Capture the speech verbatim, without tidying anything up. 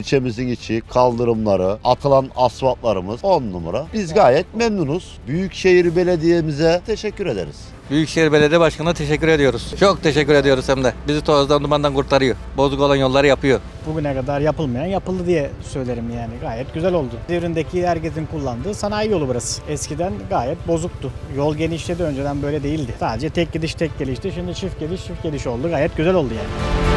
İlçemizin içi, kaldırımları, atılan asfaltlarımız on numara. Biz gayet memnunuz. Büyükşehir Belediye'mize teşekkür ederiz. Büyükşehir Belediye Başkanı'na teşekkür ediyoruz. Çok teşekkür ediyoruz hem de. Bizi tozdan dumandan kurtarıyor. Bozuk olan yolları yapıyor. Bugüne kadar yapılmayan yapıldı diye söylerim yani. Gayet güzel oldu. Devrindeki herkesin kullandığı sanayi yolu burası. Eskiden gayet bozuktu. Yol genişledi, önceden böyle değildi. Sadece tek gidiş tek gelişti. Şimdi çift gidiş çift geliş oldu. Gayet güzel oldu yani.